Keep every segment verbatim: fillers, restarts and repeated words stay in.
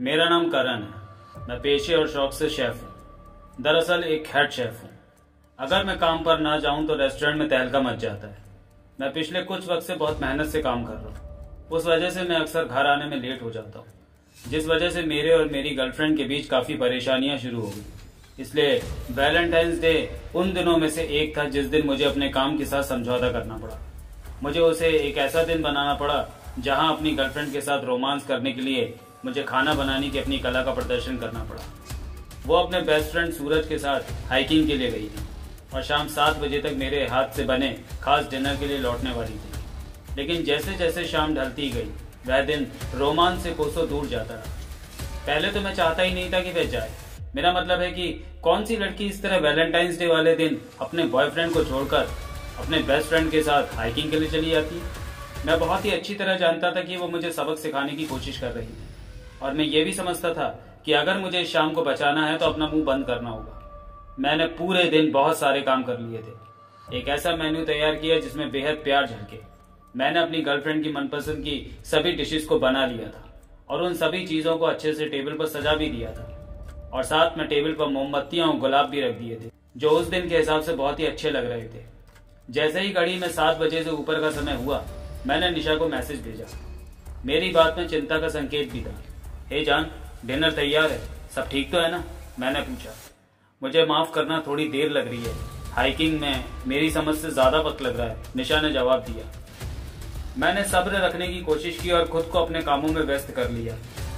मेरा नाम करण है। मैं पेशे और शौक से शेफ हूँ। दरअसल एक हेड शेफ हूँ। अगर मैं काम पर ना जाऊँ तो रेस्टोरेंट में तहलका मच जाता है। मैं पिछले कुछ वक्त से बहुत मेहनत से काम कर रहा हूँ। उस वजह से मैं अक्सर घर आने में लेट हो जाता हूँ, जिस वजह से मेरे और मेरी गर्लफ्रेंड के बीच काफी परेशानियां शुरू हो गई। इसलिए वैलेंटाइंस डे उन दिनों में से एक था जिस दिन मुझे अपने काम के साथ समझौता करना पड़ा। मुझे उसे एक ऐसा दिन बनाना पड़ा जहां अपनी गर्लफ्रेंड के साथ रोमांस करने के लिए मुझे खाना बनाने की अपनी कला का प्रदर्शन करना पड़ा। वो अपने बेस्ट फ्रेंड सूरज के साथ हाइकिंग के लिए गई थी और शाम सात बजे तक मेरे हाथ से बने खास डिनर के लिए लौटने वाली थी। लेकिन जैसे जैसे शाम ढलती गई वह दिन रोमांस से कोसों दूर जाता रहा। पहले तो मैं चाहता ही नहीं था कि वह जाए। मेरा मतलब है कि कौन सी लड़की इस तरह वैलेंटाइंस डे वाले दिन अपने बॉयफ्रेंड को छोड़कर अपने बेस्ट फ्रेंड के साथ हाइकिंग के लिए चली जाती। मैं बहुत ही अच्छी तरह जानता था कि वो मुझे सबक सिखाने की कोशिश कर रही थी और मैं ये भी समझता था कि अगर मुझे इस शाम को बचाना है तो अपना मुंह बंद करना होगा। मैंने पूरे दिन बहुत सारे काम कर लिए थे। एक ऐसा मेन्यू तैयार किया जिसमें बेहद प्यार झलके। मैंने अपनी गर्लफ्रेंड की मनपसंद की सभी डिशेस को बना लिया था और उन सभी चीजों को अच्छे से टेबल पर सजा भी दिया था और साथ में टेबल पर मोमबत्तियां और गुलाब भी रख दिए थे जो उस दिन के हिसाब से बहुत ही अच्छे लग रहे थे। जैसे ही घड़ी में सात बजे से ऊपर का समय हुआ, मैंने निशा को मैसेज भेजा। मेरी बात में चिंता का संकेत भी था। हे जान, डिनर तैयार है, सब ठीक तो है ना? मैंने पूछा। मुझे माफ करना, थोड़ी देर लग रही है। हाइकिंग में मेरी समझ से ज्यादा वक्त लग रहा है, निशा ने जवाब दिया। मैंने सब्र रखने की कोशिश की और खुद को अपने कामों में व्यस्त कर लिया।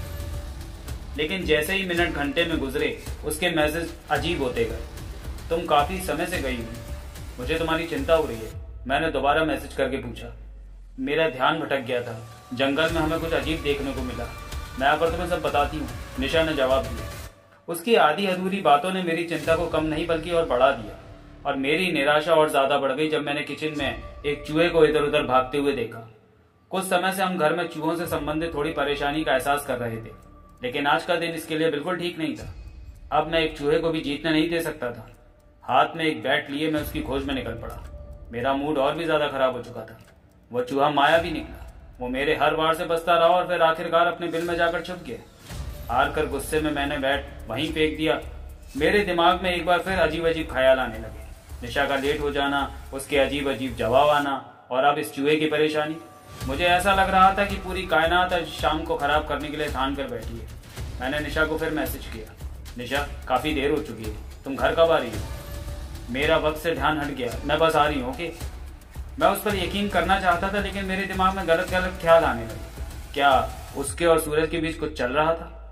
लेकिन जैसे ही मिनट घंटे में गुजरे उसके मैसेज अजीब होते गए। तुम काफी समय से गई हुई, मुझे तुम्हारी चिंता हो रही है, मैंने दोबारा मैसेज करके पूछा। मेरा ध्यान भटक गया था। जंगल में हमें कुछ अजीब देखने को मिला। मैं आकर तुम्हें सब बताती हूँ, निशा ने जवाब दिया। उसकी आधी अधूरी बातों ने मेरी चिंता को कम नहीं बल्कि और बढ़ा दिया और मेरी निराशा और ज्यादा बढ़ गई जब मैंने किचन में एक चूहे को इधर उधर भागते हुए देखा। कुछ समय से हम घर में चूहों से संबंधित थोड़ी परेशानी का एहसास कर रहे थे, लेकिन आज का दिन इसके लिए बिल्कुल ठीक नहीं था। अब मैं एक चूहे को भी जीतने नहीं दे सकता था। हाथ में एक बैट लिए मैं उसकी खोज में निकल पड़ा। मेरा मूड और भी ज्यादा खराब हो चुका था। वो चूहा माया भी निकला। वो मेरे हर बार से बचता रहा और फिर आखिरकार अपने बिल में जाकर छुप गया। हार कर गुस्से में मैंने बैट वहीं फेंक दिया। मेरे दिमाग में एक बार फिर अजीब अजीब ख्याल आने लगे। निशा का लेट हो जाना, उसके अजीब अजीब जवाब आना और अब इस चूहे की परेशानी। मुझे ऐसा लग रहा था कि पूरी कायनात आज शाम को खराब करने के लिए ठान कर बैठी है। मैंने निशा को फिर मैसेज किया। निशा, काफी देर हो चुकी है, तुम घर कब आ रही हो? मेरा वक्त से ध्यान हट गया, मैं बस आ रही हूँ। ओके। मैं उस पर यकीन करना चाहता था लेकिन मेरे दिमाग में गलत गलत ख्याल आने लगे। क्या उसके और सूरज के बीच कुछ चल रहा था?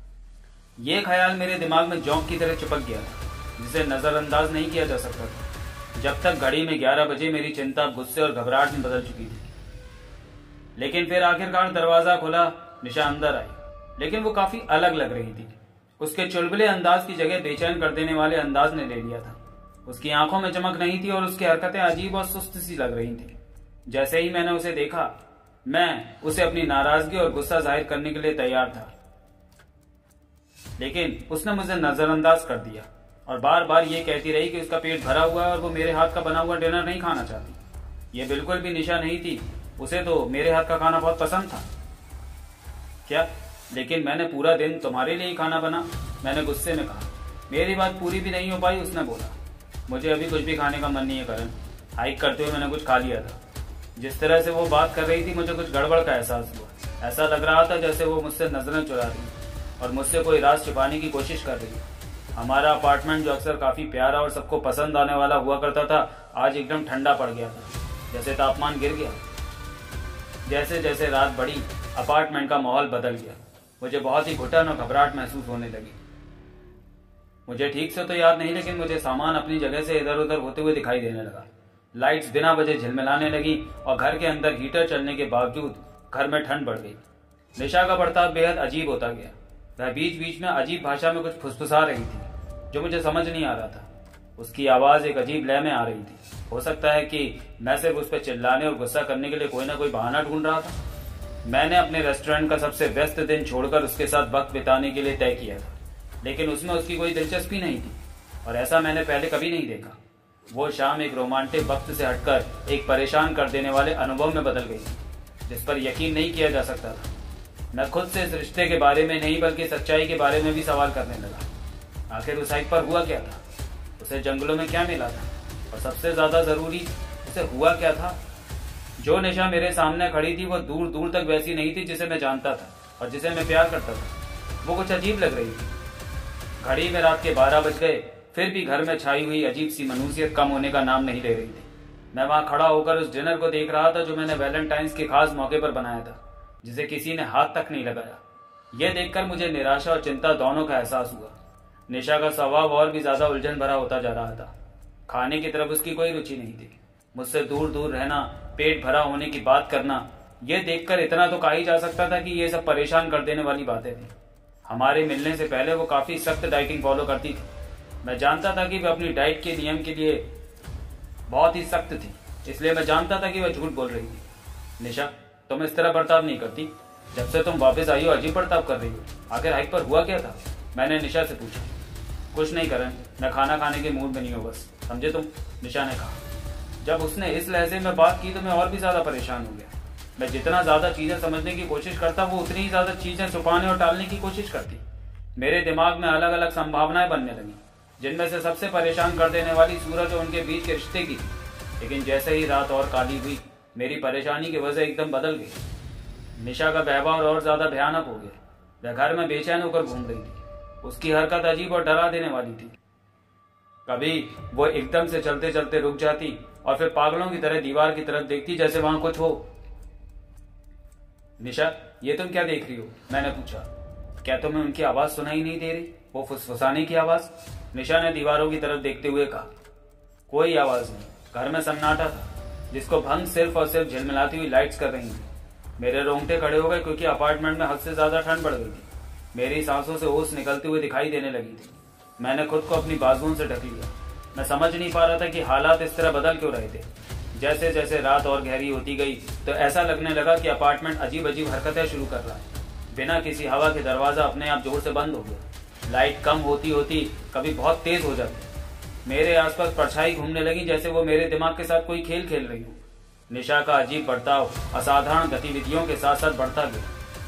ये ख्याल मेरे दिमाग में जोंक की तरह चिपक गया था जिसे नजरअंदाज नहीं किया जा सकता था। जब तक घड़ी में ग्यारह बजे मेरी चिंता गुस्से और घबराहट में बदल चुकी थी। लेकिन फिर आखिरकार दरवाजा खुला, निशा अंदर आई, लेकिन वो काफी अलग लग रही थी। उसके चुलबुले अंदाज की जगह बेचैन कर देने वाले अंदाज ने ले लिया था। उसकी आंखों में चमक नहीं थी और उसकी हरकतें अजीब और सुस्त सी लग रही थी। जैसे ही मैंने उसे देखा, मैं उसे अपनी नाराजगी और गुस्सा जाहिर करने के लिए तैयार था, लेकिन उसने मुझे नजरअंदाज कर दिया और बार बार ये कहती रही कि उसका पेट भरा हुआ है और वो मेरे हाथ का बना हुआ डिनर नहीं खाना चाहती। ये बिल्कुल भी निशा नहीं थी, उसे तो मेरे हाथ का खाना बहुत पसंद था। क्या? लेकिन मैंने पूरा दिन तुम्हारे लिए ही खाना बना, मैंने गुस्से में कहा। मेरी बात पूरी भी नहीं हो पाई, उसने बोला। मुझे अभी कुछ भी खाने का मन नहीं है करण। हाइक करते हुए मैंने कुछ खा लिया था। जिस तरह से वो बात कर रही थी मुझे कुछ गड़बड़ का एहसास हुआ। ऐसा लग रहा था जैसे वो मुझसे नजरें चुरा रही और मुझसे कोई राज छिपाने की कोशिश कर रही। हमारा अपार्टमेंट जो अक्सर काफी प्यारा और सबको पसंद आने वाला हुआ करता था, आज एकदम ठंडा पड़ गया था। जैसे तापमान गिर गया। जैसे जैसे रात बढ़ी, अपार्टमेंट का माहौल बदल गया। मुझे बहुत ही घुटन और घबराहट महसूस होने लगी। मुझे ठीक से तो याद नहीं, लेकिन मुझे सामान अपनी जगह से इधर उधर होते हुए दिखाई देने लगा। लाइट्स बिना वजह झिलमिलाने लगी और घर के अंदर हीटर चलने के बावजूद घर में ठंड बढ़ गई। निशा का बर्ताव बेहद अजीब होता गया। वह बीच बीच में अजीब भाषा में कुछ फुसफुसा रही थी जो मुझे समझ नहीं आ रहा था। उसकी आवाज एक अजीब लय में आ रही थी। हो सकता है कि मैं सिर्फ उस पर चिल्लाने और गुस्सा करने के लिए कोई ना कोई बहाना ढूंढ रहा था। मैंने अपने रेस्टोरेंट का सबसे व्यस्त दिन छोड़कर उसके साथ वक्त बिताने के लिए तय किया था, लेकिन उसमें उसकी कोई दिलचस्पी नहीं थी और ऐसा मैंने पहले कभी नहीं देखा। वो शाम एक रोमांटिक वक्त से हटकर एक परेशान कर देने वाले अनुभव में बदल गई जिस पर यकीन नहीं किया जा सकता था। मैं खुद से इस रिश्ते के बारे में नहीं बल्कि सच्चाई के बारे में भी सवाल करने लगा। आखिर उस हाइक पर हुआ क्या था? उसे जंगलों में क्या मिला था? और सबसे ज्यादा जरूरी, उसे हुआ क्या था? जो निशा मेरे सामने खड़ी थी वो दूर दूर तक वैसी नहीं थी जिसे मैं जानता था और जिसे मैं प्यार करता था। वो कुछ अजीब लग रही थी। घड़ी में रात के बारह बज गए, फिर भी घर में छाई हुई अजीब सी मनुष्यत कम होने का नाम नहीं ले रही थी। मैं वहां खड़ा होकर उस डिनर को देख रहा था जो मैंने वैलेंटाइंस के खास मौके पर बनाया था, जिसे किसी ने हाथ तक नहीं लगाया। यह देखकर मुझे निराशा और चिंता दोनों का एहसास हुआ। निशा का स्वभाव और भी ज्यादा उलझन भरा होता जा रहा था। खाने की तरफ उसकी कोई रुचि नहीं थी। मुझसे दूर दूर रहना, पेट भरा होने की बात करना, यह देखकर इतना तो कहा ही जा सकता था कि ये सब परेशान कर देने वाली बातें थी। हमारे मिलने से पहले वो काफी सख्त डाइटिंग फॉलो करती थी। मैं जानता था कि वह अपनी डाइट के नियम के लिए बहुत ही सख्त थी, इसलिए मैं जानता था कि वह झूठ बोल रही थी। निशा, तुम इस तरह बर्ताव नहीं करती। जब से तुम वापस आई हो अजीब बर्ताव कर रही हो। आखिर हाइक पर हुआ क्या था? मैंने निशा से पूछा। कुछ नहीं करण, मैं खाना खाने के मूड में नहीं हूँ बस, समझे तुम, निशा ने कहा। जब उसने इस लहजे में बात की तो मैं और भी ज्यादा परेशान हो गया। मैं जितना ज्यादा चीजें समझने की कोशिश करता वो उतनी ही ज्यादा चीजें छुपाने और टालने की कोशिश करती। मेरे दिमाग में अलग अलग संभावनाएं बनने लगी, जिनमें से सबसे परेशान कर देने वाली सूरज और उनके बीच के रिश्ते की थी। लेकिन जैसे ही रात और काली हुई, मेरी परेशानी की वजह एकदम बदल गई। निशा का व्यवहार और ज्यादा भयानक हो गया। वह घर में बेचैन होकर घूम रही थी। उसकी हरकत अजीब और डरा देने वाली थी। कभी वो एकदम से चलते चलते रुक जाती और फिर पागलों की तरह दीवार की तरफ देखती जैसे वहां कुछ हो। निशा, ये तुम क्या देख रही हो? मैंने पूछा। क्या तुम्हें उनकी आवाज सुनाई नहीं दे रही? वो फुसफुसाने की आवाज? निशा ने दीवारों की तरफ देखते हुए कहा। कोई आवाज नहीं। घर में सन्नाटा था, जिसको भंग सिर्फ और सिर्फ झिलमिलाती हुई लाइट्स कर रही थी। मेरे रोंगटे खड़े हो गए क्योंकि अपार्टमेंट में हद से ज्यादा ठंड बढ़ गई थी। मेरी सांसों से ओस निकलते हुए दिखाई देने लगी थी। मैंने खुद को अपनी बाजुओं से ढक लिया। मैं समझ नहीं पा रहा था कि हालात इस तरह बदल क्यों रहे थे। जैसे जैसे रात और गहरी होती गई तो ऐसा लगने लगा कि अपार्टमेंट अजीब अजीब हरकतें शुरू कर रहा है। बिना किसी हवा के दरवाजा अपने आप जोर से बंद हो गया। लाइट कम होती होती कभी बहुत तेज हो जाती। मेरे आसपास परछाई घूमने लगी जैसे वो मेरे दिमाग के साथ कोई खेल खेल रही हो। निशा का अजीब बर्ताव असाधारण गतिविधियों के साथ साथ बढ़ता गया।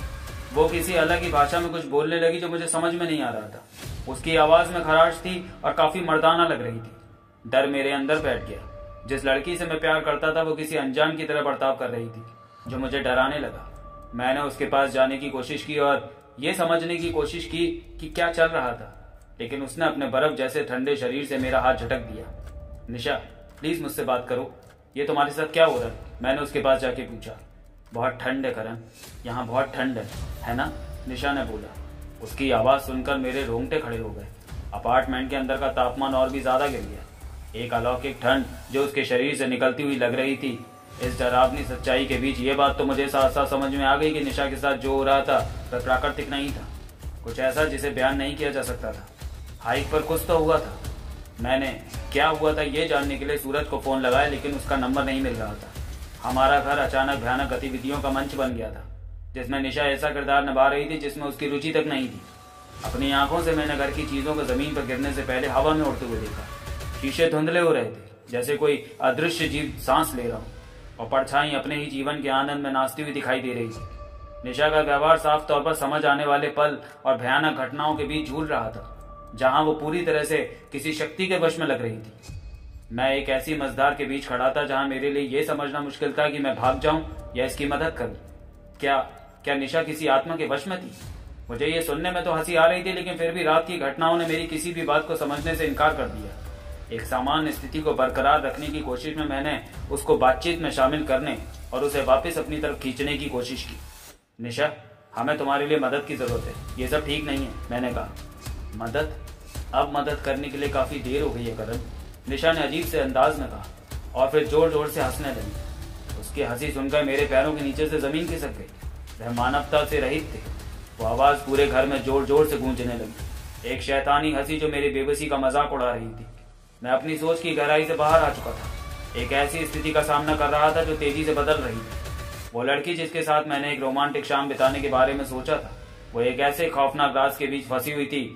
वो किसी अलग ही भाषा में कुछ बोलने लगी जो मुझे समझ में नहीं आ रहा था। उसकी आवाज में खराश थी और काफी मर्दाना लग रही थी। डर मेरे अंदर बैठ गया। जिस लड़की से मैं प्यार करता था वो किसी अनजान की तरह बर्ताव कर रही थी, जो मुझे डराने लगा। मैंने उसके पास जाने की कोशिश की और ये समझने की कोशिश की कि क्या चल रहा था, लेकिन उसने अपने बर्फ जैसे ठंडे शरीर से मेरा हाथ झटक दिया। निशा, प्लीज मुझसे बात करो। ये तुम्हारे साथ क्या हो रहा है? मैंने उसके पास जाके पूछा। बहुत ठंड है करण, यहाँ बहुत ठंड है, है ना? निशा ने बोला। उसकी आवाज सुनकर मेरे रोंगटे खड़े हो गए। अपार्टमेंट के अंदर का तापमान और भी ज्यादा गिर गया। एक अलौकिक ठंड जो उसके शरीर से निकलती हुई लग रही थी। इस डरावनी सच्चाई के बीच ये बात तो मुझे साथ साथ समझ में आ गई कि निशा के साथ जो हो रहा था वह प्राकृतिक नहीं था, कुछ ऐसा जिसे बयान नहीं किया जा सकता था। हाइक पर कुछ तो हुआ था। मैंने क्या हुआ था ये जानने के लिए सूरज को फोन लगाया, लेकिन उसका नंबर नहीं मिल रहा था। हमारा घर अचानक भयानक गतिविधियों का मंच बन गया था, जिसमें निशा ऐसा किरदार निभा रही थी जिसमें उसकी रुचि तक नहीं थी। अपनी आंखों से मैंने घर की चीजों को जमीन पर गिरने से पहले हवा में उड़ते हुए देखा। शीशे धुंधले हो रहे थे, जैसे कोई अदृश्य जीव सांस ले रहा हो, और परछाई अपने ही जीवन के आनंद में नाचती हुई दिखाई दे रही थी। निशा का व्यवहार साफ तौर पर समझ आने वाले पल और भयानक घटनाओं के बीच झूल रहा था, जहां वो पूरी तरह से किसी शक्ति के वश में लग रही थी। मैं एक ऐसी मझधार के बीच खड़ा था जहां मेरे लिए यह समझना मुश्किल था कि मैं भाग जाऊं या इसकी मदद करूं। क्या क्या निशा किसी आत्मा के वश में थी? मुझे ये सुनने में तो हंसी आ रही थी, लेकिन फिर भी रात की घटनाओं ने मेरी किसी भी बात को समझने से इनकार कर दिया। एक सामान्य स्थिति को बरकरार रखने की कोशिश में मैंने उसको बातचीत में शामिल करने और उसे वापस अपनी तरफ खींचने की कोशिश की। निशा, हमें तुम्हारे लिए मदद की जरूरत है, ये सब ठीक नहीं है, मैंने कहा। मदद? अब मदद करने के लिए काफी देर हो गई है करण, निशा ने अजीब से अंदाज में कहा, और फिर जोर जोर से हंसने लगी। उसकी हंसी सुनकर मेरे पैरों के नीचे से जमीन खिसक गई। वह मानवता से रहित थे। वो आवाज पूरे घर में जोर जोर से गूंजने लगी, एक शैतानी हंसी जो मेरी बेबसी का मजाक उड़ा रही थी। मैं अपनी सोच की गहराई से बाहर आ चुका था। एक ऐसी स्थिति का सामना कर रहा था जो तेजी से बदल रही थी। वो लड़की जिसके साथ मैंने एक रोमांटिक शाम बिताने के बारे में सोचा था, वो एक ऐसे खौफनाक राज के बीच फंसी हुई थी।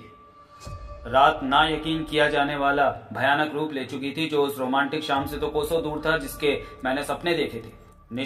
रात ना यकीन किया जाने वाला भयानक रूप ले चुकी थी, जो उस रोमांटिक शाम से तो कोसों दूर था जिसके मैंने सपने देखे थे। निशा,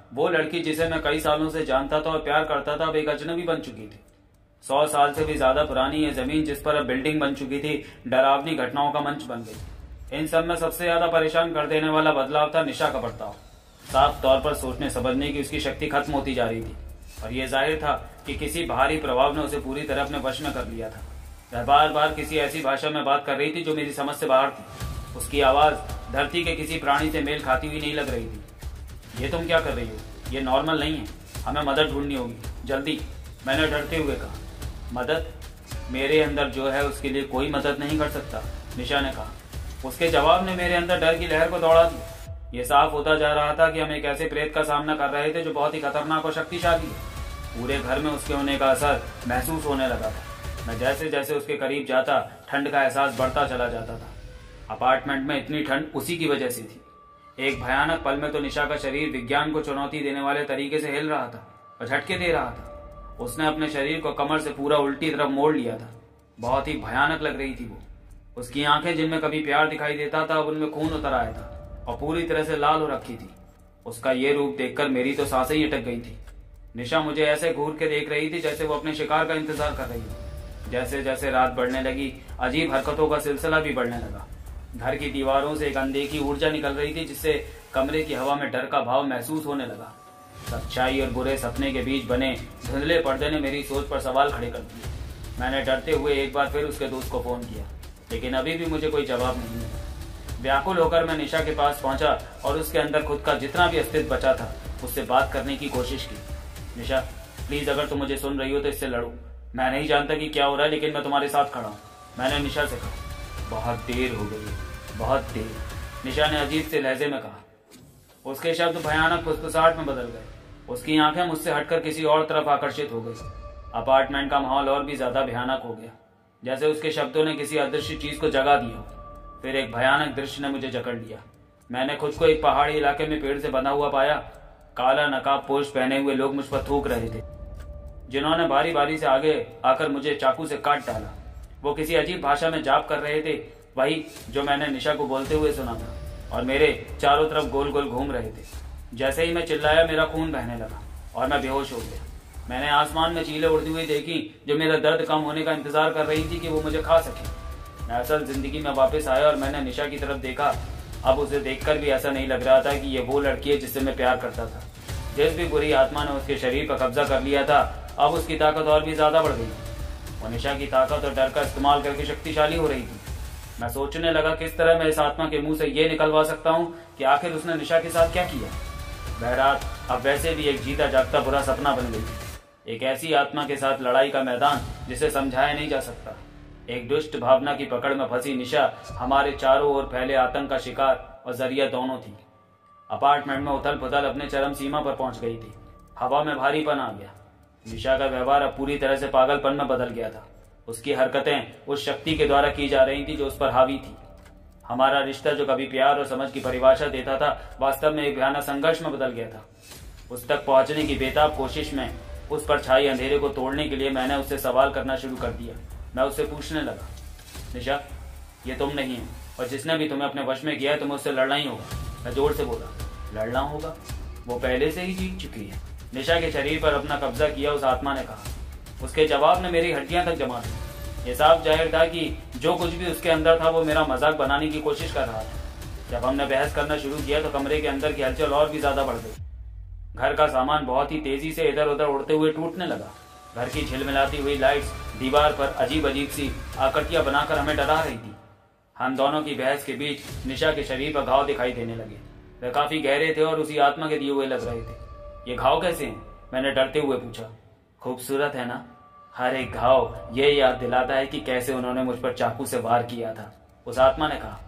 वो लड़की जिसे मैं कई सालों से जानता था और प्यार करता था अब एक अजनबी बन चुकी थी। सौ साल से भी ज्यादा पुरानी ये जमीन जिस पर अब बिल्डिंग बन चुकी थी डरावनी घटनाओं का मंच बन गई। इन सब में सबसे ज्यादा परेशान कर देने वाला बदलाव था निशा का बर्ताव। साफ तौर पर सोचने समझने की उसकी शक्ति खत्म होती जा रही थी और ये जाहिर था कि किसी भारी प्रभाव ने उसे पूरी तरह अपने वश में कर लिया था। वह बार बार किसी ऐसी भाषा में बात कर रही थी जो मेरी समझ से बाहर थी। उसकी आवाज धरती के किसी प्राणी से मेल खाती हुई नहीं लग रही थी। ये तुम क्या कर रही हो? ये नॉर्मल नहीं है, हमें मदद ढूंढनी होगी, जल्दी, मैंने डरते हुए कहा। मदद? मेरे अंदर जो है उसके लिए कोई मदद नहीं कर सकता, निशा ने कहा। उसके जवाब ने मेरे अंदर डर की लहर को दौड़ा दिया। ये साफ होता जा रहा था कि हम एक ऐसे प्रेत का सामना कर रहे थे जो बहुत ही खतरनाक और शक्तिशाली है। पूरे घर में उसके होने का असर महसूस होने लगा था। मैं जैसे जैसे उसके करीब जाता ठंड का एहसास बढ़ता चला जाता था। अपार्टमेंट में इतनी ठंड उसी की वजह से थी। एक भयानक पल में तो निशा का शरीर विज्ञान को चुनौती देने वाले तरीके से हिल रहा था और झटके दे रहा था। उसने अपने शरीर को कमर से पूरा उल्टी तरफ मोड़ लिया था। बहुत ही भयानक लग रही थी वो। उसकी आंखें जिनमें कभी प्यार दिखाई देता था अब उनमें खून उतर आया था और पूरी तरह से लाल हो रखी थी। उसका ये रूप देखकर मेरी तो सांसें ही अटक गई थी। निशा मुझे ऐसे घूर के देख रही थी जैसे वो अपने शिकार का इंतजार कर रही हो। जैसे जैसे रात बढ़ने लगी अजीब हरकतों का सिलसिला भी बढ़ने लगा। घर की दीवारों से एक अनदेखी ऊर्जा निकल रही थी जिससे कमरे की हवा में डर का भाव महसूस होने लगा। सच्चाई और बुरे सपने के बीच बने धुंधले पर्दे ने मेरी सोच पर सवाल खड़े कर दिए। मैंने डरते हुए एक बार फिर उसके दोस्त को फोन किया, लेकिन अभी भी मुझे कोई जवाब नहीं मिला। व्याकुल होकर मैं निशा के पास पहुंचा और उसके अंदर खुद का जितना भी अस्तित्व बचा था उससे बात करने की कोशिश की। निशा, प्लीज अगर तुम मुझे सुन रही हो तो इससे लड़ो। मैं नहीं जानता कि क्या हो रहा है, लेकिन मैं तुम्हारे साथ खड़ा हूँ, मैंने निशा से कहा। बहुत देर हो गई, बहुत देर, निशा ने अजीब से लहजे में कहा। उसके शब्द भयानक फुसफुसाहट में बदल गए। उसकी आंखें मुझसे हटकर किसी और तरफ आकर्षित हो गई। अपार्टमेंट का माहौल और भी ज्यादा भयानक हो गया, जैसे उसके शब्दों ने किसी अदृश्य चीज को जगा दिया हो। फिर एक भयानक दृश्य ने मुझे जकड़ लिया। मैंने खुद को एक पहाड़ी इलाके में पेड़ से बंधा हुआ पाया। काला नकाब पोश पहने हुए लोग मुझ पर थूक रहे थे, जिन्होंने बारी बारी से आगे आकर मुझे चाकू से काट डाला। वो किसी अजीब भाषा में जाप कर रहे थे, वही जो मैंने निशा को बोलते हुए सुना था, और मेरे चारों तरफ गोल गोल घूम रहे थे। जैसे ही मैं चिल्लाया मेरा खून बहने लगा और मैं बेहोश हो गया। मैंने आसमान में चीलें उड़ती हुई देखी जो मेरा दर्द कम होने का इंतजार कर रही थी कि वो मुझे खा सके। मैं असल जिंदगी में वापस आया और मैंने निशा की तरफ देखा। अब उसे देखकर भी ऐसा नहीं लग रहा था कि ये वो लड़की है जिससे मैं प्यार करता था। जिस भी बुरी आत्मा ने उसके शरीर पर कब्जा कर लिया था अब उसकी ताकत और भी ज्यादा बढ़ गई और निशा की ताकत और डर का इस्तेमाल करके शक्तिशाली हो रही थी। मैं सोचने लगा किस तरह मैं इस आत्मा के मुंह से ये निकलवा सकता हूँ कि आखिर उसने निशा के साथ क्या किया। वह रात अब वैसे भी एक जीता जागता बुरा सपना बन गई थी। एक ऐसी आत्मा के साथ लड़ाई का मैदान जिसे समझाया नहीं जा सकता। एक दुष्ट भावना की पकड़ में फंसी निशा हमारे चारों ओर फैले आतंक का शिकार और जरिया दोनों थी। अपार्टमेंट में उथल पुथल अपने चरम सीमा पर पहुंच गई थी। हवा में भारीपन आ गया। निशा का व्यवहार अब पूरी तरह से पागलपन में बदल गया था। उसकी हरकतें उस शक्ति के द्वारा की जा रही थी जो उस पर हावी थी। हमारा रिश्ता जो कभी प्यार और समझ की परिभाषा देता था वास्तव में एक भयानक संघर्ष में बदल गया था। उस तक पहुंचने की बेताब कोशिश में उस पर छाई अंधेरे को तोड़ने के लिए मैंने उससे सवाल करना शुरू कर दिया। मैं उससे पूछने लगा, निशा, ये तुम नहीं है और जिसने भी तुम्हें अपने वश में किया है तुम्हें उससे लड़ना ही होगा। मैं जोर से बोला, लड़ना होगा? वो पहले से ही जीत चुकी है। निशा के शरीर पर अपना कब्जा किया उस आत्मा ने कहा। उसके जवाब ने मेरी हड्डियां तक जमा दी। ये साफ जाहिर था कि जो कुछ भी उसके अंदर था वो मेरा मजाक बनाने की कोशिश कर रहा था। जब हमने बहस करना शुरू किया तो कमरे के अंदर की हलचल और भी ज्यादा बढ़ गई। घर का सामान बहुत ही तेजी से इधर उधर उड़ते हुए टूटने लगा। घर की झिलमिलाती हुई लाइट्स दीवार पर अजीब अजीब सी आकृतियां बनाकर हमें डरा रही थी। हम दोनों की बहस के बीच निशा के शरीर पर घाव दिखाई देने लगे। वे काफी गहरे थे और उसी आत्मा के दिए हुए लग रहे थे। ये घाव कैसे हैं? मैंने डरते हुए पूछा। खूबसूरत है ना? हर एक घाव ये याद दिलाता है कि कैसे उन्होंने मुझ पर चाकू से वार किया था, उस आत्मा ने कहा।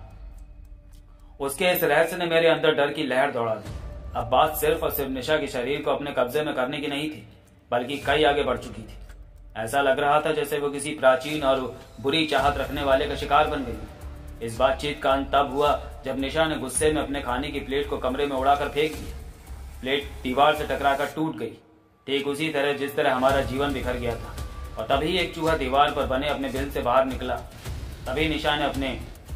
उसके इस रहस्य ने मेरे अंदर डर की लहर दौड़ा दी। अब बात सिर्फ और सिर्फ निशा के शरीर को अपने कब्जे में करने की नहीं थी, बल्कि कई आगे बढ़ चुकी थी। ऐसा लग रहा था जैसे वो किसी प्राचीन और बुरी चाहत रखने वाले का शिकार बन गई। इस बातचीत का अंत तब हुआ जब निशा ने गुस्से में अपने खाने की प्लेट को कमरे में उड़ाकर फेंक दिया। प्लेट दीवार से टकराकर टूट गई, ठीक उसी तरह जिस तरह हमारा जीवन बिखर गया था। और तभी एक चूहा दीवार पर बने अपने बिल से बाहर निकला। तभी निशा ने अपने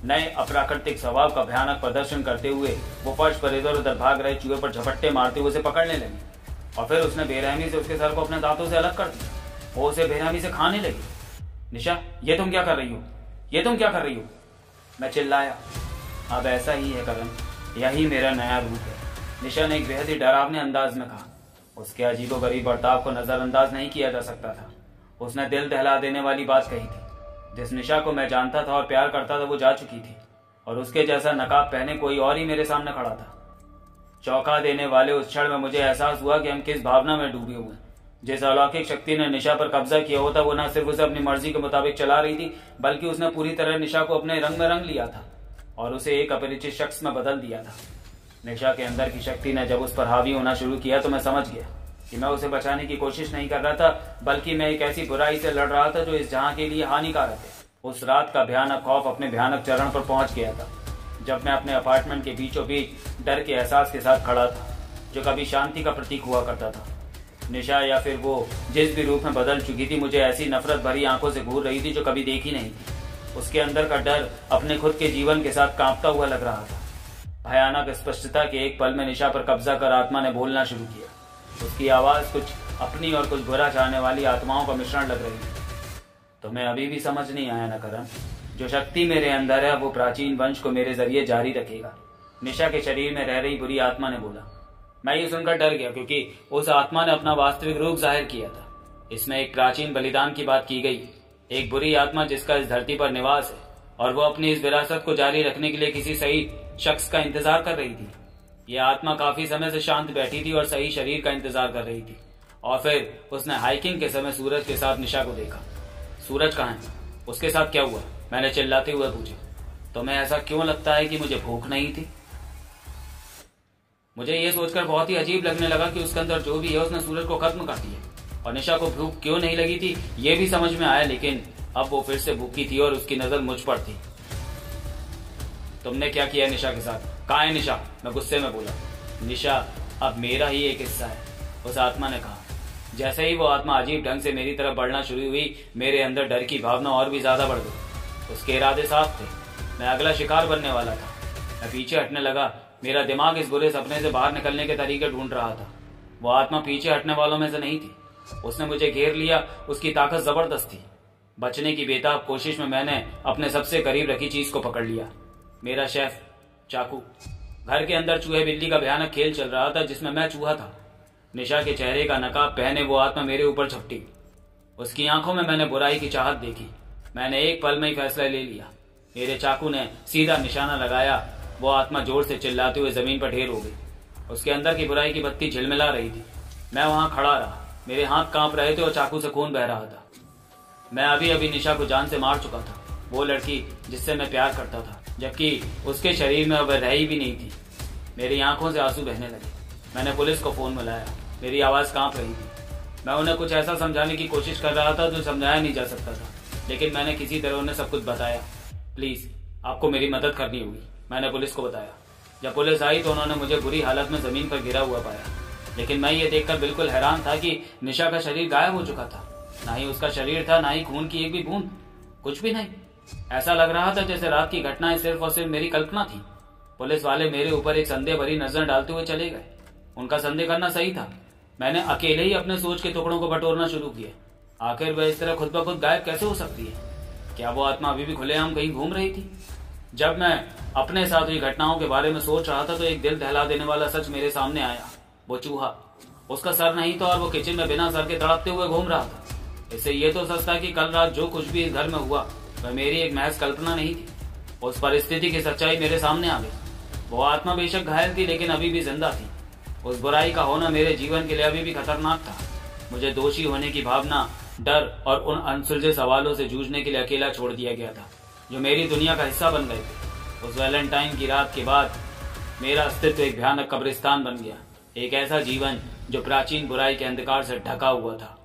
नए अप्राकृतिक स्वभाव का भयानक प्रदर्शन करते हुए वो फर्श पर इधर उधर भाग रहे चूहे पर झपट्टे मारते हुए उसे पकड़ने लगी और फिर उसने बेरहमी से उसके सर को अपने दांतों से अलग कर दिया। वो उसे बेरहमी से खाने लगी। निशा, ये तुम क्या कर रही हो? ये तुम क्या कर रही हो? मैं चिल्लाया। अब ऐसा ही है करण, यही मेरा नया रूप है, निशा ने एक बेहद ही डरावने अंदाज में कहा। उसके अजीबोगरीब बर्ताव को नजरअंदाज नहीं किया जा सकता था। उसने दिल दहला देने वाली बात कही थी। जिस निशा को मैं जानता था और प्यार करता था वो जा चुकी थी और उसके जैसा नकाब पहने कोई और ही मेरे सामने खड़ा था। चौंका देने वाले उस क्षण में मुझे एहसास हुआ कि हम किस भावना में डूबे हुए। जिस अलौकिक शक्ति ने निशा पर कब्जा किया होता वो न सिर्फ उसे अपनी मर्जी के मुताबिक चला रही थी, बल्कि उसने पूरी तरह निशा को अपने रंग में रंग लिया था और उसे एक अपरिचित शख्स में बदल दिया था। निशा के अंदर की शक्ति ने जब उस पर हावी होना शुरू किया तो मैं समझ गया कि मैं उसे बचाने की कोशिश नहीं कर रहा था, बल्कि मैं एक ऐसी बुराई से लड़ रहा था जो इस जहां के लिए हानिकारक है। उस रात का भयानक खौफ अपने भयानक चरण पर पहुंच गया था जब मैं अपने अपार्टमेंट के बीचों बीच डर के एहसास के साथ खड़ा था, जो कभी शांति का प्रतीक हुआ करता था। निशा या फिर वो जिस भी रूप में बदल चुकी थी, मुझे ऐसी नफरत भरी आंखों से घूर रही थी जो कभी देखी नहीं थी। उसके अंदर का डर अपने खुद के जीवन के साथ कांपता हुआ लग रहा था। भयानक स्पष्टता के एक पल में निशा पर कब्जा कर आत्मा ने बोलना शुरू किया। उसकी आवाज कुछ अपनी और कुछ बुरा चाहने वाली आत्माओं का मिश्रण लग रही थी। तुम्हें अभी भी समझ नहीं आया न करण? जो शक्ति मेरे अंदर है वो प्राचीन वंश को मेरे जरिए जारी रखेगा, निशा के शरीर में रह रही बुरी आत्मा ने बोला। मैं ये सुनकर डर गया क्योंकि उस आत्मा ने अपना वास्तविक रूप जाहिर किया था। इसमें एक प्राचीन बलिदान की बात की गई, एक बुरी आत्मा जिसका इस धरती पर निवास है और वो अपनी इस विरासत को जारी रखने के लिए किसी सही शख्स का इंतजार कर रही थी। यह आत्मा काफी समय से शांत बैठी थी और सही शरीर का इंतजार कर रही थी। और फिर उसने हाइकिंग के समय सूरज के साथ निशा को देखा। सूरज कहाँ है? उसके साथ क्या हुआ? मैंने चिल्लाते हुए पूछा। तुम्हें ऐसा क्यों लगता है कि मुझे भूख नहीं थी? मुझे यह सोचकर बहुत ही अजीब लगने लगा कि उसके अंदर जो भी है उसने सूरज को खत्म कर दिया। और निशा को भूख क्यों नहीं लगी थी ये भी समझ में आया, लेकिन अब वो फिर से भूखी थी और उसकी नजर मुझ पर थी। तुमने क्या किया निशा के साथ? कहाँ है निशा? मैं गुस्से में बोला। निशा अब मेरा ही एक हिस्सा है, उस आत्मा ने कहा। जैसे ही वो आत्मा अजीब ढंग से मेरी तरफ बढ़ना शुरू हुई, मेरे अंदर डर की भावना और भी ज्यादा बढ़ गई। उसके इरादे साफ थे, मैं अगला शिकार बनने वाला था। मैं पीछे हटने लगा। मेरा दिमाग इस बुरे सपने से बाहर निकलने के तरीके ढूंढ रहा था। वो आत्मा पीछे हटने वालों में से नहीं थी। उसने मुझे घेर लिया। उसकी ताकत जबरदस्त थी। बचने की बेताब कोशिश में मैंने अपने सबसे करीब रखी चीज को पकड़ लिया, मेरा शेफ, चाकू। घर के अंदर चूहे बिल्ली का भयानक खेल चल रहा था जिसमें मैं चूहा था। निशा के चेहरे का नकाब पहने वो आत्मा मेरे ऊपर झपटी। उसकी आंखों में मैंने बुराई की चाहत देखी। मैंने एक पल में ही फैसला ले लिया। मेरे चाकू ने सीधा निशाना लगाया। वो आत्मा जोर से चिल्लाते हुए जमीन पर ढेर हो गई। उसके अंदर की बुराई की बत्ती झिलमिला रही थी। मैं वहां खड़ा रहा। मेरे हाथ कांप रहे थे और चाकू से खून बह रहा था। मैं अभी अभी निशा को जान से मार चुका था, वो लड़की जिससे मैं प्यार करता था, जबकि उसके शरीर में अब रही भी नहीं थी। मेरी आंखों से आंसू बहने लगे। मैंने पुलिस को फोन मिलाया। मेरी आवाज कांप रही थी। मैं उन्हें कुछ ऐसा समझाने की कोशिश कर रहा था जो समझाया नहीं जा सकता था, लेकिन मैंने किसी तरह उन्हें सब कुछ बताया। प्लीज, आपको मेरी मदद करनी होगी, मैंने पुलिस को बताया। जब पुलिस आई तो उन्होंने मुझे बुरी हालत में जमीन पर गिरा हुआ पाया, लेकिन मैं ये देखकर बिल्कुल हैरान था कि निशा का शरीर गायब हो चुका था। ना ही उसका शरीर था, ना ही खून की एक भी बूंद, कुछ भी नहीं। ऐसा लग रहा था जैसे रात की घटनाएं सिर्फ और सिर्फ मेरी कल्पना थी। पुलिस वाले मेरे ऊपर एक संदेह भरी नजर डालते हुए चले गए। उनका संदेह करना सही था। मैंने अकेले ही अपने सोच के टुकड़ों को बटोरना शुरू किया। आखिर वह इस तरह खुद ब खुद गायब कैसे हो सकती है? क्या वो आत्मा अभी भी खुलेआम कहीं घूम रही थी? जब मैं अपने साथ हुई घटनाओं के बारे में सोच रहा था तो एक दिल दहला देने वाला सच मेरे सामने आया। वो चूहा, उसका सर नहीं था और वो किचन में बिना सर के तड़पते हुए घूम रहा था। इससे ये तो सच था कि कल रात जो कुछ भी इस घर में हुआ वह मेरी एक महज कल्पना नहीं थी। उस परिस्थिति की सच्चाई मेरे सामने आ गई। वो आत्मा बेशक घायल थी, लेकिन अभी भी जिंदा थी। उस बुराई का होना मेरे जीवन के लिए अभी भी खतरनाक था। मुझे दोषी होने की भावना, डर और उन अनसुलझे सवालों से जूझने के लिए अकेला छोड़ दिया गया था, जो मेरी दुनिया का हिस्सा बन गए थे। उस वैलेंटाइन की रात के बाद मेरा अस्तित्व एक भयानक कब्रिस्तान बन गया, एक ऐसा जीवन जो प्राचीन बुराई के अंधकार से ढका हुआ था।